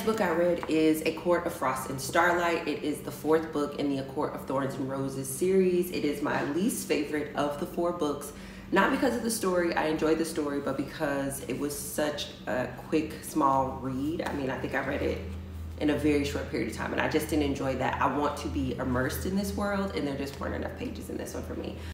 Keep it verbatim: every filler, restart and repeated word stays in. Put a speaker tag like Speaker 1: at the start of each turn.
Speaker 1: book I read is A Court of Frost and Starlight. It is the fourth book in the A Court of Thorns and Roses series. It is my least favorite of the four books. Not because of the story, I enjoyed the story, but because it was such a quick, small read. I mean, I think I read it in a very short period of time, and I just didn't enjoy that. I want to be immersed in this world, and there just weren't enough pages in this one for me.